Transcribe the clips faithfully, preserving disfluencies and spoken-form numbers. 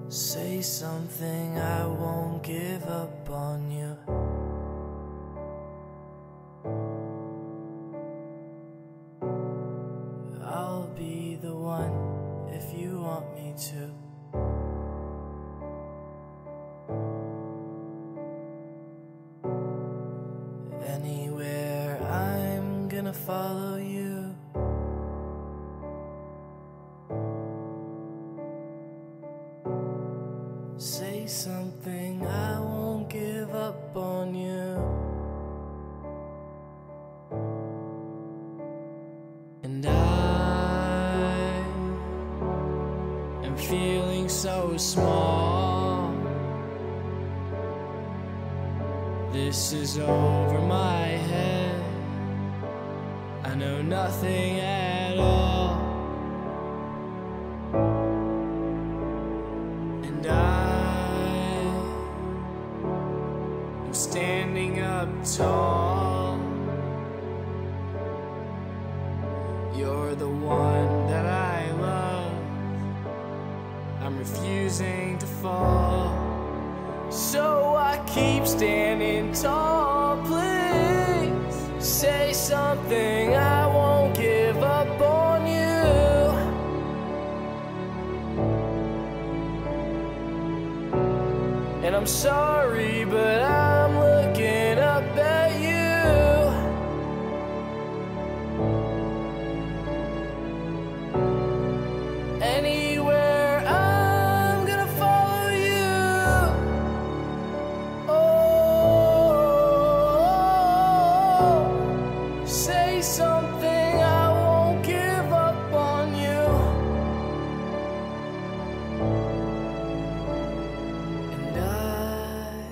Say something, I won't give up on you. I'll be the one if you want me to. Anywhere, I'm gonna follow you. Say something, I won't give up on you. And I am feeling so small. This is over my head. I know nothing at all. And I am standing up tall. You're the one that I love. I'm refusing to fall. So I keep standing tall, please. Say something, I won't give up on you. And I'm sorry, but I'm looking up at you. Anywhere, I'm gonna follow you. Oh, say something, I won't give up on you. And I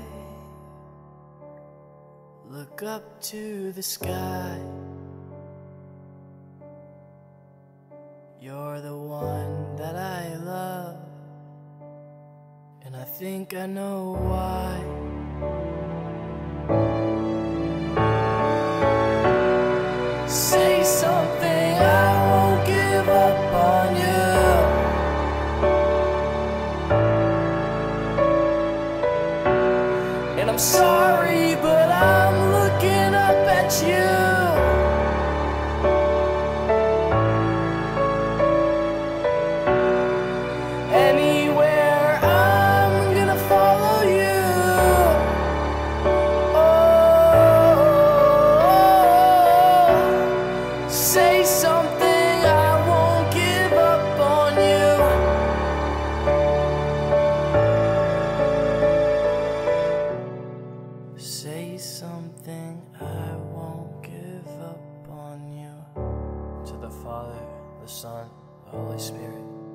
look up to the sky. You're the one that I love, and I think I know why. Say something, I won't give up on you. And I'm sorry, but I'm looking up at you. Anywhere, I'm gonna follow you. Oh, say something, I won't give up on you. Say something, I won't give up on you. To the Father, the Son, the Holy Spirit.